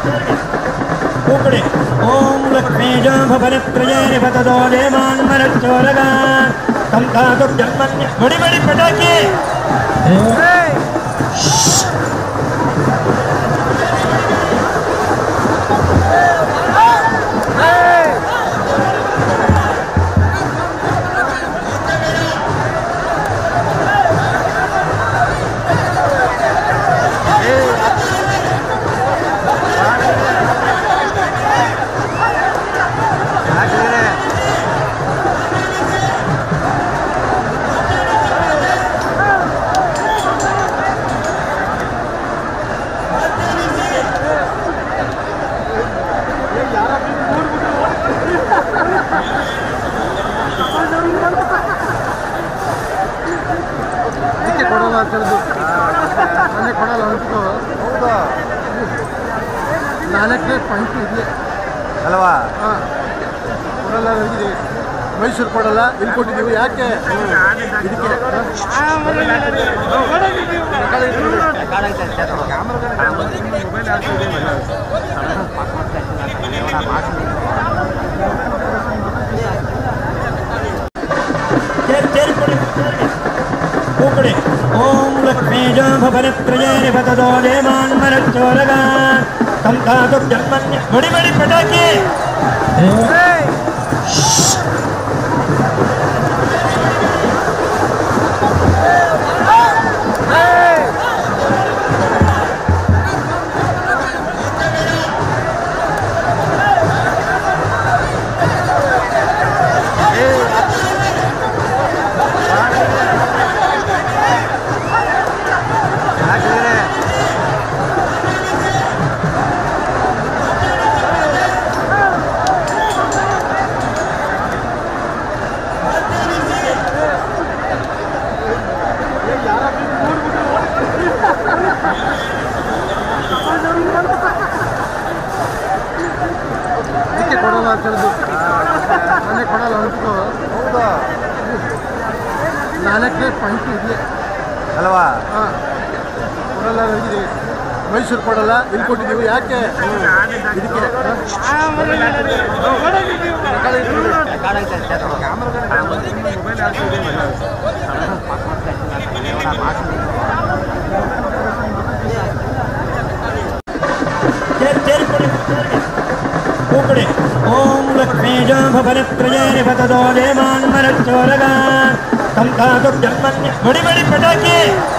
ಕೂಕಡೆ ಓಂ ಲಕ್ಷ್ಮೀಜಾಭವನತ್ರಯೇ ನಿಪತದೋ ದೇವಾನ್ಮರಚ್ಚೋರಗ ಸಂತಾತು ಜನ್ಮನ್ಯ ಬಡಿ ಬಡಿ ಪಟಾಕಿ ಅಲ್ವಾ ಕೊಡಲ್ಲ ಮೈಸೂರು ಕೊಡಲ್ಲ ಇಲ್ಲಿ ಕೊಟ್ಟಿದ್ದೀವಿ ಯಾಕೆ ಇದಕ್ಕೆ ಕೂಕಡೆ ಓಂ ಲಕ್ಷ್ಮೀಜಾಭವನತ್ರಯೇ ನಿಪತದೋ ದೇವಾನ್ಮರಚ್ಚೋರಗ ಸಂತಾತು ಜನ್ಮನ್ಯ ಬಡಿ ಬಡಿ ಪಟಾಕಿ ಮನೆ ಕೊಡಲ್ಲ ಅಂತು ನಾಲ್ಕೇ ಪಾಯಿಂಟ್ ಇದೆ ಅಲ್ವಾ ಕೊಡಲ್ಲ ಮೈಸೂರು ಕೊಡಲ್ಲ ಇಲ್ಲಿ ಕೊಟ್ಟಿದ್ದೀವಿ ಯಾಕೆ ಇದಕ್ಕೆ ಕೂಕಡೆ ಓಂ ಲಕ್ಷ್ಮೀಜಾಭವನತ್ರಯೇ ನಿಪತದೋ ದೇವಾನ್ಮರಚ್ಚೋರಗ ಸಂತಾತು ಜನ್ಮನ್ಯ ಬಡಿ ಬಡಿ ಪಟಾಕಿ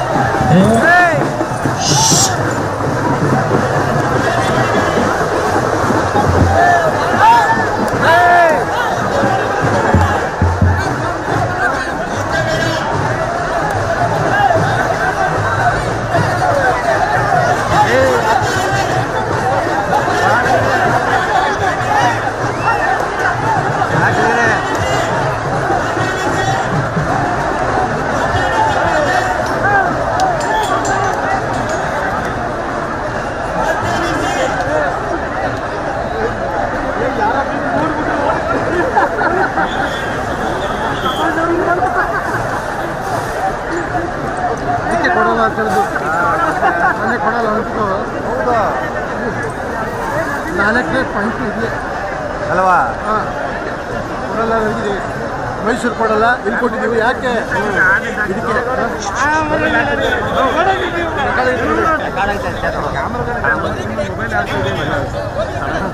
ಮನೆ ಕೊಡಲ್ಲ ಅಂತು ನಾಲ್ಕೇ ಪಾಯಿಂಟ್ ಇದೆ ಅಲ್ವಾ ಕೊಡಲ್ಲ ಮೈಸೂರು ಕೊಡಲ್ಲ ಇಲ್ಲಿ ಕೊಟ್ಟಿದ್ದೀವಿ ಯಾಕೆ ಇದಕ್ಕೆ ಮೊಬೈಲ್